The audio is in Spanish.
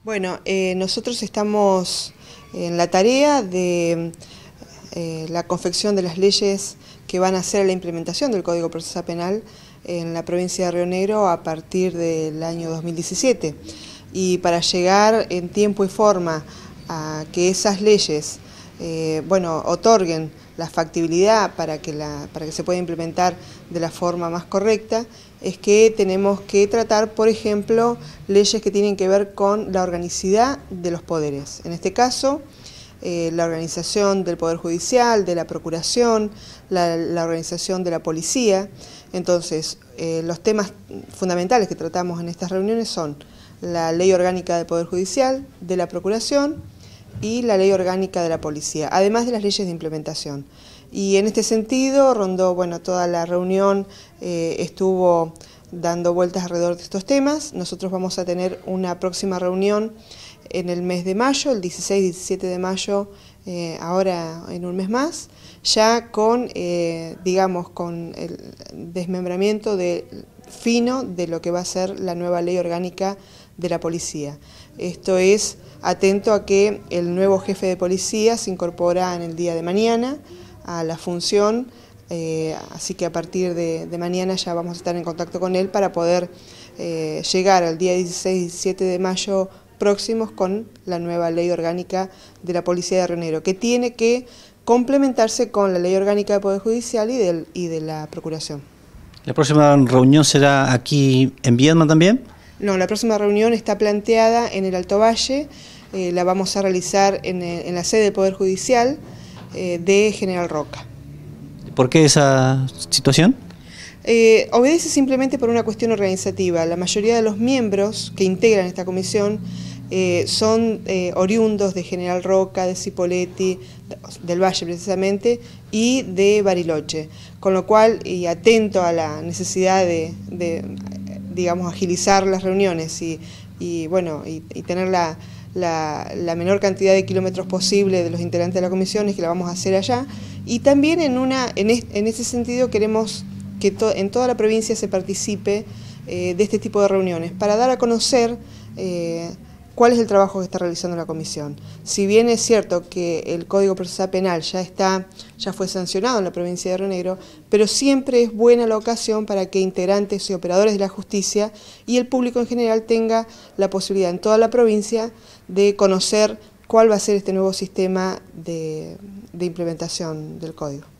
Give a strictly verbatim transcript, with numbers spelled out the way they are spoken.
Bueno, eh, nosotros estamos en la tarea de eh, la confección de las leyes que van a hacer la implementación del Código Procesal Penal en la provincia de Río Negro a partir del año dos mil diecisiete. Y para llegar en tiempo y forma a que esas leyes eh, bueno, otorguen la factibilidad para que, la, para que se pueda implementar de la forma más correcta, es que tenemos que tratar, por ejemplo, leyes que tienen que ver con la organicidad de los poderes. En este caso, eh, la organización del Poder Judicial, de la Procuración, la, la organización de la Policía. Entonces, eh, los temas fundamentales que tratamos en estas reuniones son la Ley Orgánica del Poder Judicial, de la Procuración y la Ley Orgánica de la Policía, además de las leyes de implementación. Y en este sentido, rondó, bueno, toda la reunión eh, estuvo dando vueltas alrededor de estos temas. Nosotros vamos a tener una próxima reunión en el mes de mayo, el dieciséis y diecisiete de mayo, eh, ahora en un mes más, ya con, eh, digamos, con el desmembramiento de, fino de lo que va a ser la nueva Ley Orgánica de la Policía. Esto es atento a que el nuevo jefe de policía se incorpora en el día de mañana a la función, eh, así que a partir de, de mañana ya vamos a estar en contacto con él para poder eh, llegar al día dieciséis y diecisiete de mayo próximos con la nueva Ley Orgánica de la Policía de Río Negro, que tiene que complementarse con la Ley Orgánica del Poder Judicial y, del, y de la Procuración. ¿La próxima reunión será aquí en Viedma también? No, la próxima reunión está planteada en el Alto Valle, eh, la vamos a realizar en, en la sede del Poder Judicial eh, de General Roca. ¿Por qué esa situación? Eh, obedece simplemente por una cuestión organizativa. La mayoría de los miembros que integran esta comisión eh, son eh, oriundos de General Roca, de Cipolletti, del Valle precisamente, y de Bariloche. Con lo cual, y atento a la necesidad de, de digamos, agilizar las reuniones y, y bueno, y, y tener la, la, la menor cantidad de kilómetros posible de los integrantes de la comisión, es que la vamos a hacer allá. Y también en, una, en, es, en ese sentido queremos que to, en toda la provincia se participe eh, de este tipo de reuniones, para dar a conocer eh, cuál es el trabajo que está realizando la comisión. Si bien es cierto que el Código Procesal Penal ya está, ya fue sancionado en la provincia de Río Negro, pero siempre es buena la ocasión para que integrantes y operadores de la justicia y el público en general tenga la posibilidad en toda la provincia de conocer cuál va a ser este nuevo sistema de, de implementación del Código.